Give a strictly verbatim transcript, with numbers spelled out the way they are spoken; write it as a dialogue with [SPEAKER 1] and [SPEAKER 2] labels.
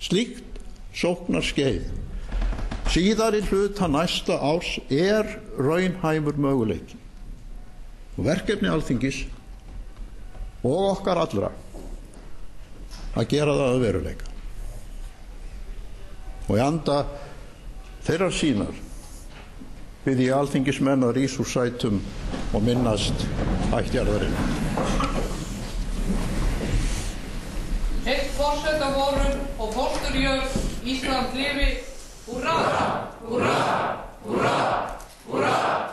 [SPEAKER 1] Slíkt sóknarskeið síðari hluta næsta árs er raunhæfur möguleiki. Og verkefni Alþingis og okkar allra að gera það að veruleika. Og í anda þeirrar sýnar bið ég alþingismenn að rísa úr sætum og minnast ættjarðarinnar.
[SPEAKER 2] Heill forsetavorum og fósturjörð Ísland lifi. Húrra! Húrra! Húrra! Húrra!